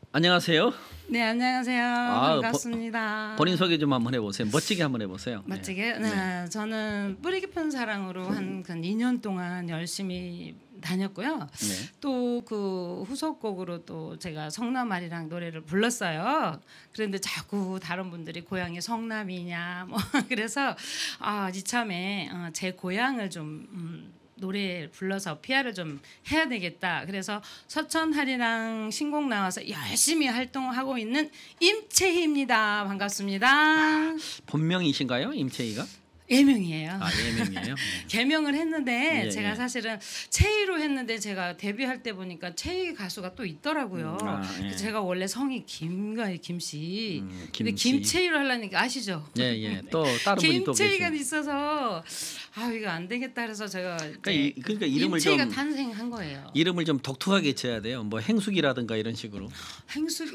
안녕하세요. 네, 안녕하세요. 반갑습니다. 본인 소개 좀 한번 해보세요. 멋지게 한번 해보세요. 멋지게? 네. 저는 뿌리 깊은 사랑으로 한 2년 동안 열심히 다녔고요. 네. 또 그 후속곡으로 또 제가 성남아리랑 노래를 불렀어요. 그런데 자꾸 다른 분들이 고향이 성남이냐 뭐 그래서 이참에 제 고향을 좀 노래 불러서 PR을 좀 해야 되겠다. 그래서 서천하리랑 신곡 나와서 열심히 활동하고 있는 임채희입니다. 반갑습니다. 본명이신가요, 임채희가? 예명이에요. 예명이에요. 개명을 했는데 예, 제가 예. 사실은 채희로 했는데 제가 데뷔할 때 보니까 채희 가수가 또 있더라고요. 예. 제가 원래 성이 김가희 김씨. 근데 김씨. 김채희로 하려니까 아시죠? 예. 또 다른 분이 또 김채희가 계세요. 있어서 이거 안 되겠다 그래서 제가 그러니까 이름을 임채희가 좀 탄생한 거예요. 이름을 좀 독특하게 지어야 돼요. 뭐 행숙이라든가 이런 식으로. 행숙이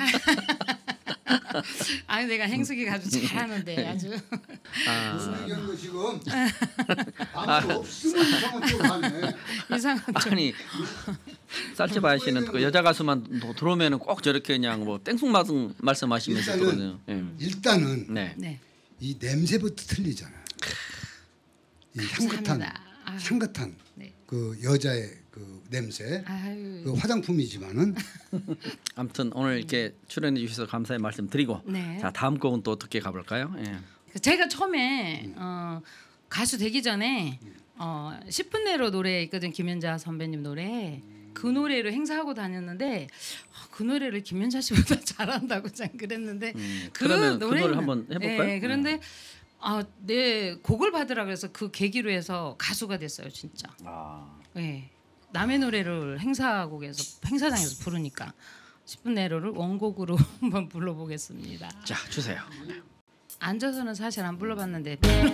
내가 행숙이 아주 잘하는데 아주. 얘기한 거 지금 아무도 없으면 이상한 쪽으로 가네. 이상한 쪽. 아니 쌀집 아저씨는 그 여자 가수만 들어오면은 꼭 저렇게 그냥 뭐 땡쑥 말씀하시면서 그러거든요. 일단은 네. 네. 이 냄새부터 틀리잖아. 이 감사합니다. 향긋한 네. 그 여자의 그 냄새. 아유. 그 화장품이지만은 아무튼 오늘 이렇게 출연해 주셔서 감사의 말씀 드리고 네. 자 다음 곡은 또 어떻게 가볼까요? 예. 제가 처음에 가수 되기 전에 10분 내로 노래 있거든. 김연자 선배님 노래. 그 노래로 행사하고 다녔는데 그 노래를 김연자 씨보다 잘한다고 전 그랬는데 그러면 그 노래를 한번 해볼까요? 네, 그런데 내 곡을 받으라 그래서 그 계기로 해서 가수가 됐어요, 진짜. 네. 남의 노래를 행사장에서 부르니까 10분 내로를 원곡으로 한번 불러보겠습니다. 자 주세요. 앉아서는 사실 안 불러봤는데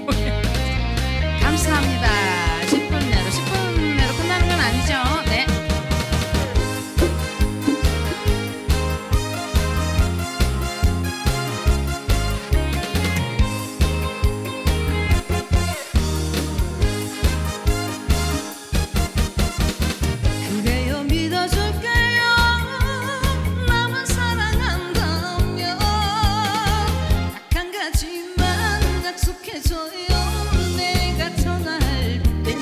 감사합니다. 10분 내로 끝나는 건 아니죠? 네. 그래요 믿어줄게요. 나만 사랑한다면 딱 한 가지만 약속해줘요. 내가 전화할 땐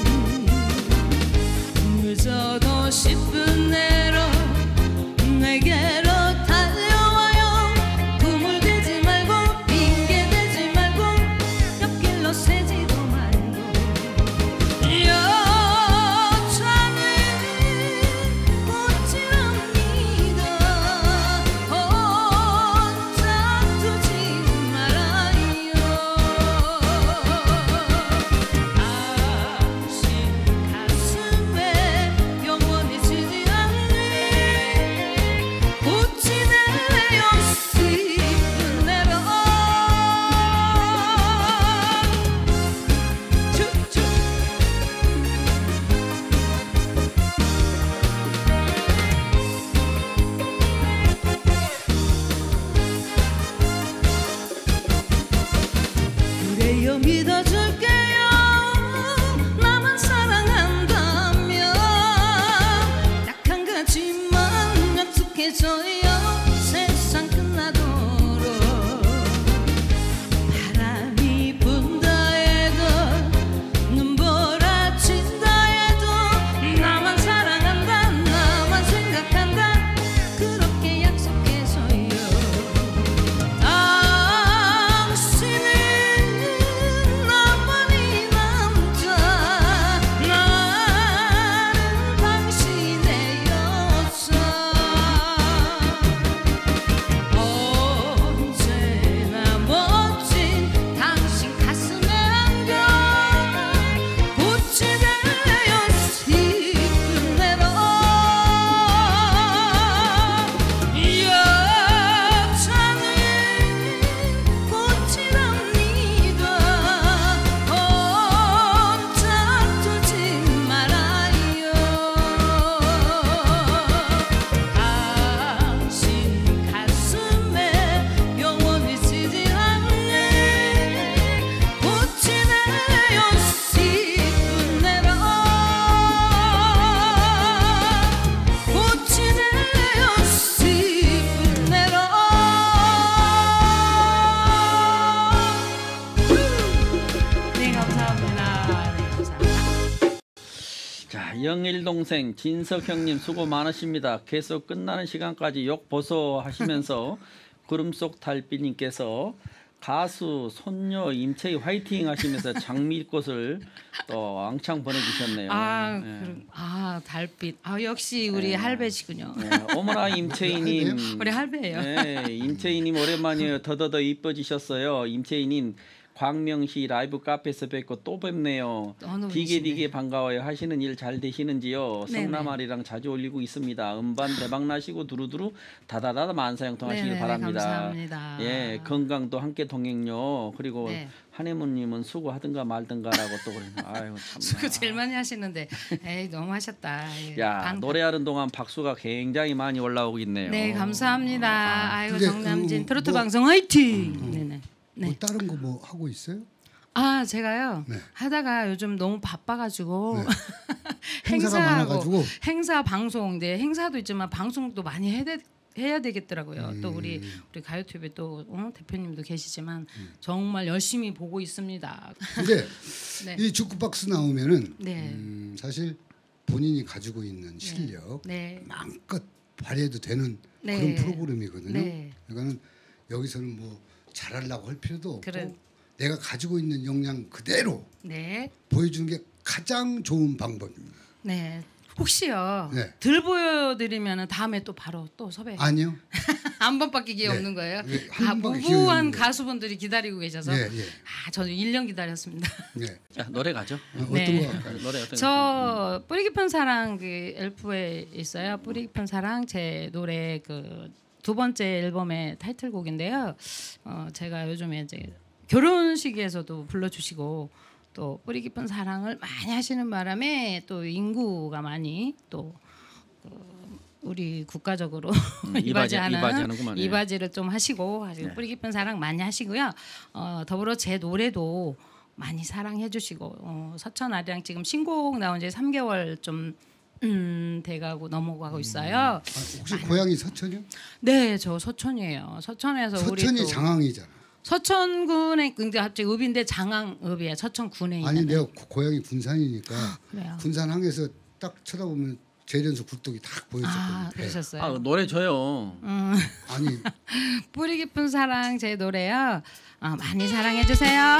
늦어도 10분 내로 내게로 달려와요. 꿈을 대지 말고 핑계 대지 말고 옆길로 새지도 말고 여자는 웃지 않니다. 혼자 두지 말아요. 당신 가슴에 영원히 지지 않는 영일 동생 진석 형님 수고 많으십니다. 계속 끝나는 시간까지 욕 보소 하시면서 구름 속 달빛님께서 가수 손녀 임채희 화이팅 하시면서 장미꽃을 또 왕창 보내주셨네요. 달빛. 역시 우리 할배시군요. 네, 어머나 임채희님. 우리 할배예요. 네, 임채희님 오랜만이에요. 더더더 이뻐지셨어요. 임채희님 광명시 라이브 카페에서 뵙고 또 뵙네요. 디게 반가워요. 하시는 일 잘 되시는지요? 성남아리랑 자주 올리고 있습니다. 음반 대박 나시고 두루두루 다다다다 만사형통하시길 바랍니다. 감사합니다. 예, 건강도 함께 동행요. 그리고 한혜문님은 수고하든가 말든가라고 또 그러네요. 아유 참. 수고 제일 많이 하시는데, 에이 너무 하셨다. 야 노래하는 동안 박수가 굉장히 많이 올라오고 있네요. 네 감사합니다. 아이고 정남진 트로트 뭐, 방송 화이팅. 네네. 뭐 다른 거 뭐 하고 있어요? 제가요 하다가 요즘 너무 바빠가지고 행사가 많아가지고 행사 방송, 행사도 있지만 방송도 많이 해야 되겠더라고요. 또 우리 가요TV 또 대표님도 계시지만 정말 열심히 보고 있습니다. 근데 이 주크박스 나오면은 사실 본인이 가지고 있는 실력 마음껏 발휘해도 되는 그런 프로그램이거든요. 그러니까는 여기서는 뭐 잘하려고 할 필요도 없고 내가 가지고 있는 역량 그대로 보여주는 게 가장 좋은 방법입니다. 네. 혹시요 들 보여드리면 다음에 또 바로 또 섭외. 아니요. 한 번밖에 기회 없는 거예요. 무부한 가수분들이 기다리고 계셔서 저는 1년 기다렸습니다. 자 노래 가죠. 어떤 거 할까요? 노래 어떤 저 뿌리 깊은 사랑 그 엘프에 있어요. 뿌리 깊은 사랑 제 노래 그 두 번째 앨범의 타이틀곡인데요. 제가 요즘에 이제 결혼식에서도 불러주시고 또 뿌리 깊은 사랑을 많이 하시는 바람에 또 인구가 많이 또 우리 국가적으로 이바지를 좀 하시고 뿌리 깊은 사랑 많이 하시고요. 더불어 제 노래도 많이 사랑해 주시고 서천 아리랑 지금 신곡 나온 지 3개월 좀 돼가고 넘어가고 있어요. 혹시 고향이 서천이요? 네, 저 서천이에요. 서천에서 서천이 우리 장항이잖아. 서천군에 근데 갑자기 읍인데 장항읍이에요. 서천군에 있는. 아니 내가 고향이 군산이니까 그래요? 군산항에서 딱 쳐다보면 재련소 굴뚝이 딱 보였었거든요. 그러셨어요. 노래 줘요. 아니 뿌리 깊은 사랑 제 노래요. 많이 사랑해 주세요.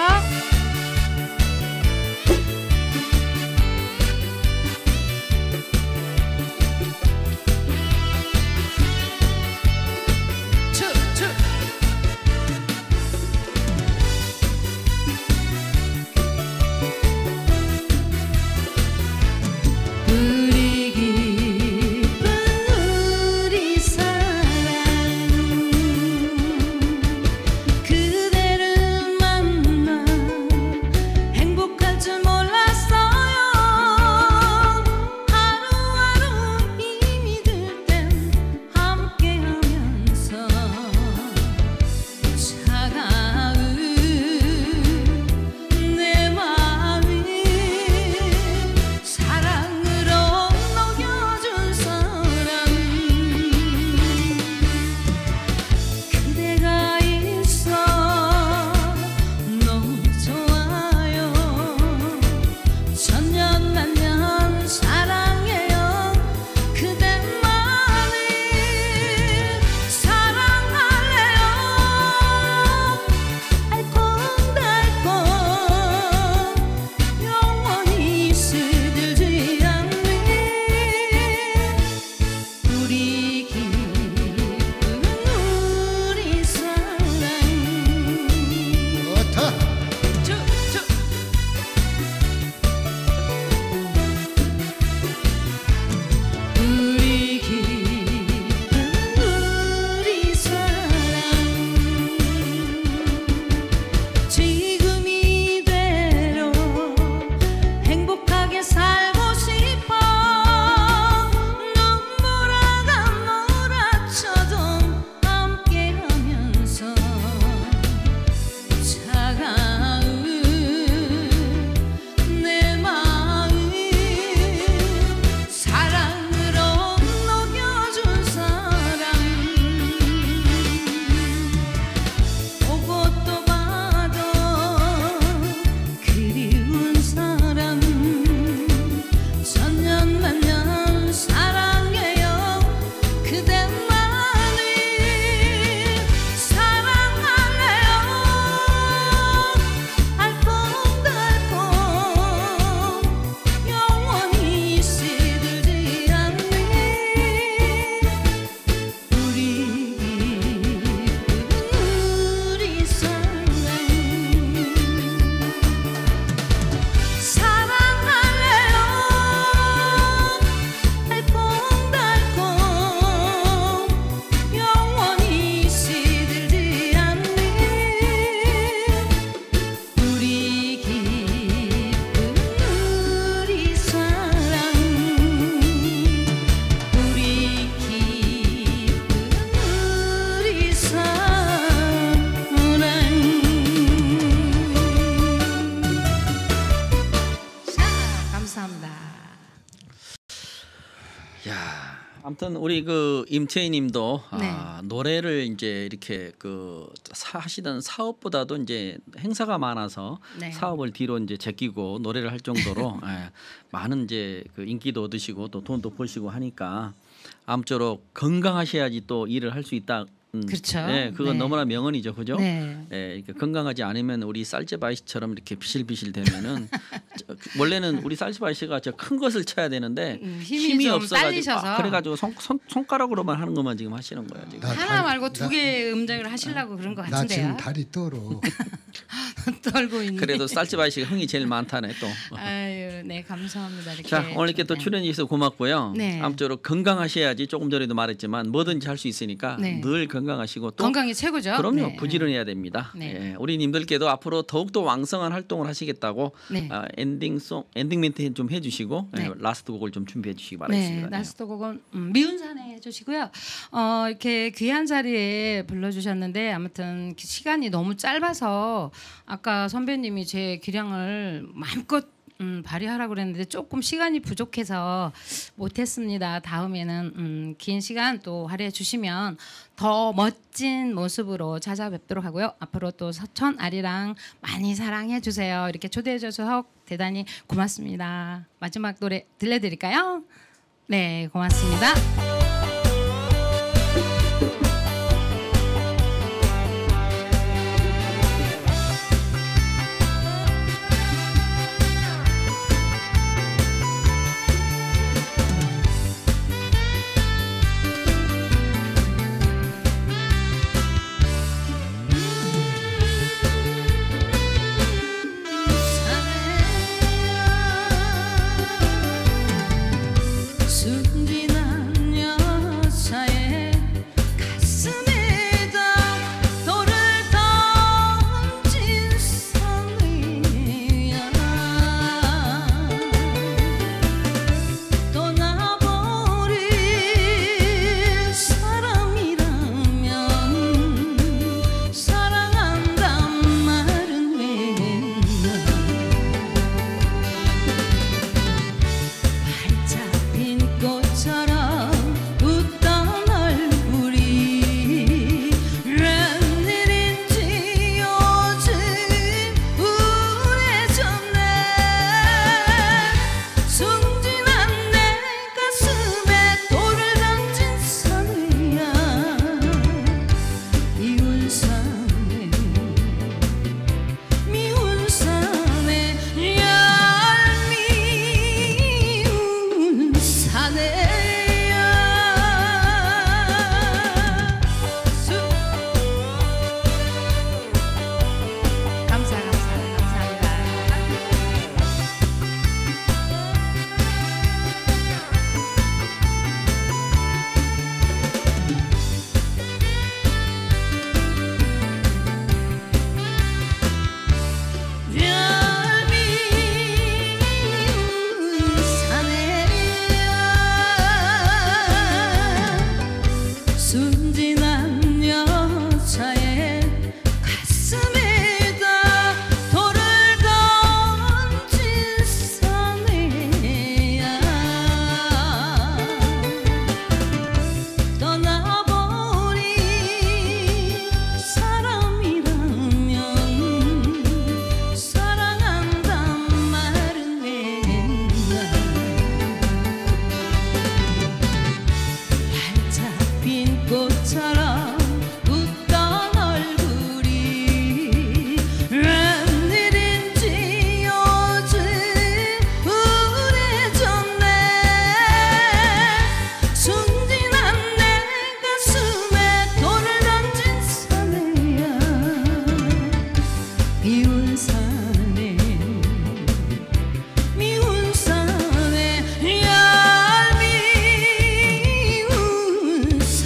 아무튼 우리 그 임채희님도 노래를 이제 이렇게 그 하시던 사업보다도 이제 행사가 많아서 사업을 뒤로 이제 제끼고 노래를 할 정도로 많은 이제 그 인기도 얻으시고 또 돈도 버시고 하니까 아무쪼록 건강하셔야지 또 일을 할 수 있다. 그렇죠. 네, 그건 너무나 명언이죠, 그죠? 이렇게 건강하지 않으면 우리 쌀제바이 씨처럼 이렇게 비실비실 되면은 원래는 우리 쌀제바이 씨가 저 큰 것을 쳐야 되는데 힘이 없어가지고 그래가지고 손가락으로만 하는 것만 지금 하시는 거예요. 지금. 하나 말고 2개 음정을 하시려고 그런 것 같은데요. 나 지금 다리 떨어. 떨고 있네. 그래도 쌀제바이 씨가 흥이 제일 많다네 또. 아유, 네 감사합니다. 이렇게. 자 오늘 이렇게 또 출연해 주셔서 고맙고요. 아무쪼록 건강하셔야지 조금 전에도 말했지만 뭐든지 할 수 있으니까 늘 건강하시고 또 건강이 최고죠. 그럼요. 부지런해야 됩니다. 우리 님들께도 앞으로 더욱더 왕성한 활동을 하시겠다고 엔딩 멘트 좀 해주시고 라스트 곡을 좀 준비해 주시기 바라겠습니다. 라스트 곡은 미운 사내 해주시고요. 이렇게 귀한 자리에 불러주셨는데 아무튼 시간이 너무 짧아서 아까 선배님이 제 기량을 마음껏 발휘하라고 그랬는데 조금 시간이 부족해서 못했습니다. 다음에는 긴 시간 또 할애해 주시면 더 멋진 모습으로 찾아뵙도록 하고요. 앞으로 또 서천 아리랑 많이 사랑해 주세요. 이렇게 초대해 주셔서 대단히 고맙습니다. 마지막 노래 들려드릴까요? 네, 고맙습니다.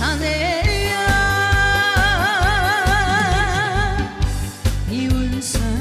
sun.